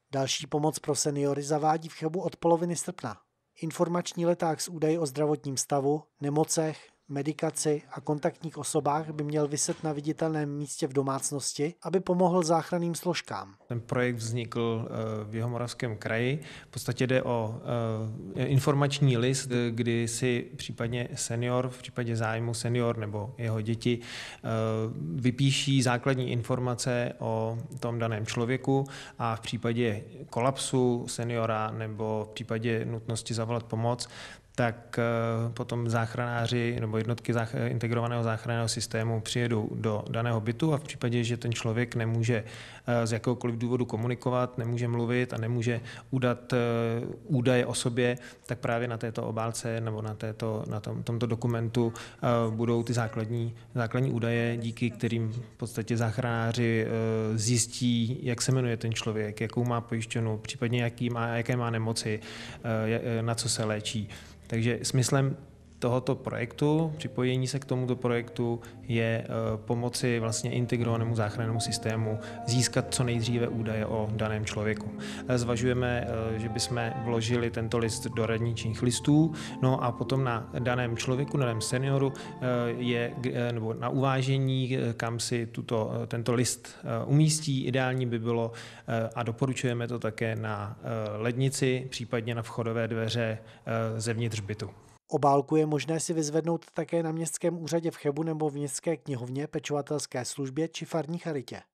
Další pomoc pro seniory zavádí v Chebu od poloviny srpna. Informační leták s údaji o zdravotním stavu, nemocech, medikaci a kontaktních osobách by měl viset na viditelném místě v domácnosti, aby pomohl záchranným složkám. Ten projekt vznikl v Jihomoravském kraji. V podstatě jde o informační list, kdy si případně senior, v případě zájmu senior nebo jeho děti vypíší základní informace o tom daném člověku a v případě kolapsu seniora nebo v případě nutnosti zavolat pomoc, tak potom záchranáři nebo jednotky integrovaného záchranného systému přijedou do daného bytu a v případě, že ten člověk nemůže z jakéhokoliv důvodu komunikovat, nemůže mluvit a nemůže udat údaje o sobě, tak právě na této obálce nebo na tomto dokumentu budou ty základní údaje, díky kterým v podstatě záchranáři zjistí, jak se jmenuje ten člověk, jakou má pojišťovnu, případně jaké má nemoci, na co se léčí. Takže smyslem tohoto projektu, připojení se k tomuto projektu je pomoci vlastně integrovanému záchrannému systému získat co nejdříve údaje o daném člověku. Zvažujeme, že bychom vložili tento list do radničních listů, no a potom na daném člověku, na daném senioru nebo na uvážení, kam si tento list umístí. Ideální by bylo a doporučujeme to také na lednici, případně na vchodové dveře zevnitř bytu. Obálku je možné si vyzvednout také na městském úřadě v Chebu nebo v městské knihovně, pečovatelské službě či farní charitě.